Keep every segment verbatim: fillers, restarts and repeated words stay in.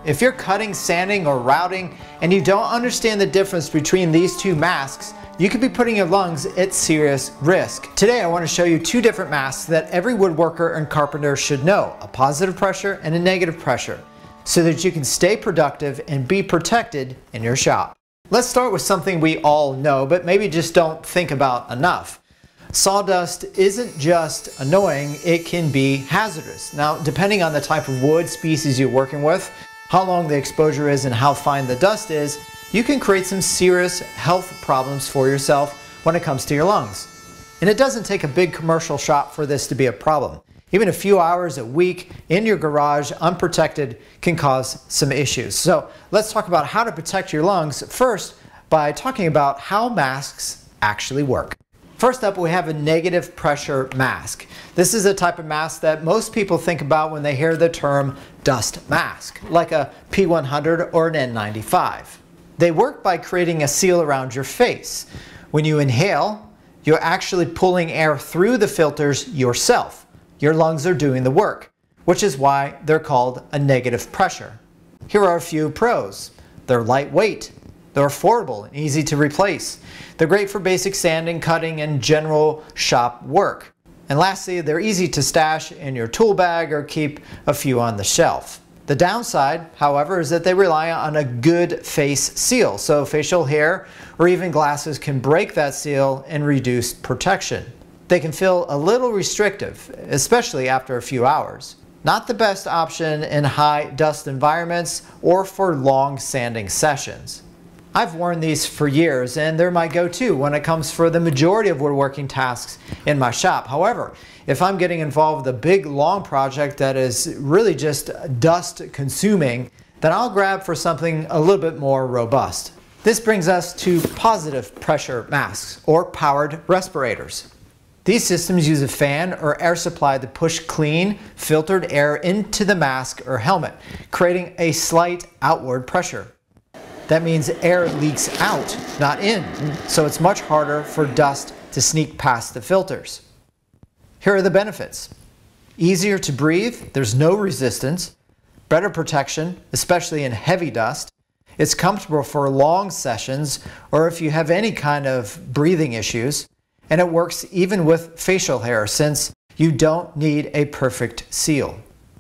If you're cutting, sanding, or routing, and you don't understand the difference between these two masks, you could be putting your lungs at serious risk. Today I want to show you two different masks that every woodworker and carpenter should know, a positive pressure and a negative pressure, so that you can stay productive and be protected in your shop. Let's start with something we all know, but maybe just don't think about enough. Sawdust isn't just annoying, it can be hazardous. Now, depending on the type of wood species you're working with, how long the exposure is and how fine the dust is, you can create some serious health problems for yourself when it comes to your lungs. And it doesn't take a big commercial shop for this to be a problem. Even a few hours a week in your garage unprotected can cause some issues. So let's talk about how to protect your lungs first by talking about how masks actually work. First up, we have a negative pressure mask. This is a type of mask that most people think about when they hear the term dust mask, like a P one hundred or an N ninety-five. They work by creating a seal around your face. When you inhale, you're actually pulling air through the filters yourself. Your lungs are doing the work, which is why they're called a negative pressure. Here are a few pros. They're lightweight, they're affordable and easy to replace. They're great for basic sanding, cutting, and general shop work. And lastly, they're easy to stash in your tool bag or keep a few on the shelf. The downside, however, is that they rely on a good face seal, so facial hair or even glasses can break that seal and reduce protection. They can feel a little restrictive, especially after a few hours. Not the best option in high dust environments or for long sanding sessions. I've worn these for years and they're my go-to when it comes for the majority of woodworking tasks in my shop. However, if I'm getting involved with a big long project that is really just dust consuming, then I'll grab for something a little bit more robust. This brings us to positive pressure masks or powered respirators. These systems use a fan or air supply to push clean, filtered air into the mask or helmet, creating a slight outward pressure. That means air leaks out, not in, so it's much harder for dust to sneak past the filters. Here are the benefits. Easier to breathe, there's no resistance, better protection, especially in heavy dust. It's comfortable for long sessions or if you have any kind of breathing issues, and it works even with facial hair since you don't need a perfect seal.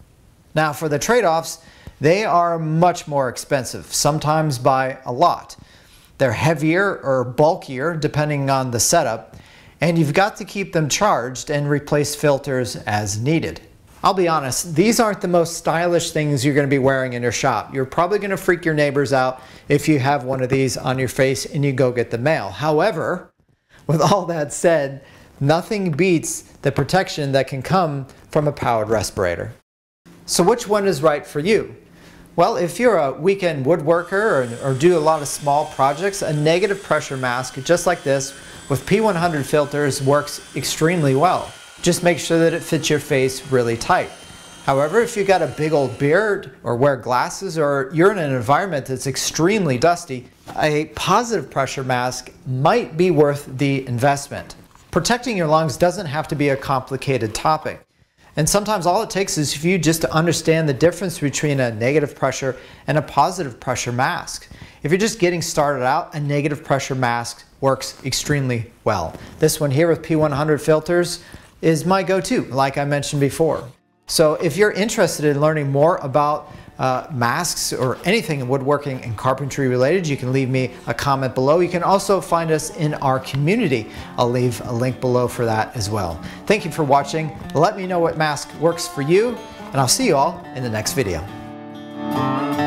Now for the trade-offs, they are much more expensive, sometimes by a lot. They're heavier or bulkier depending on the setup, and you've got to keep them charged and replace filters as needed. I'll be honest, these aren't the most stylish things you're going to be wearing in your shop. You're probably going to freak your neighbors out if you have one of these on your face and you go get the mail. However, with all that said, nothing beats the protection that can come from a powered respirator. So which one is right for you? Well, if you're a weekend woodworker or, or do a lot of small projects, a negative pressure mask just like this with P one hundred filters works extremely well. Just make sure that it fits your face really tight. However, if you've got a big old beard or wear glasses or you're in an environment that's extremely dusty, a positive pressure mask might be worth the investment. Protecting your lungs doesn't have to be a complicated topic. And sometimes all it takes is for you just to understand the difference between a negative pressure and a positive pressure mask. If you're just getting started out, a negative pressure mask works extremely well. This one here with P one hundred filters is my go-to, like I mentioned before. So if you're interested in learning more about uh, masks or anything in woodworking and carpentry related, you can leave me a comment below. You can also find us in our community. I'll leave a link below for that as well. Thank you for watching. Let me know what mask works for you, and I'll see you all in the next video.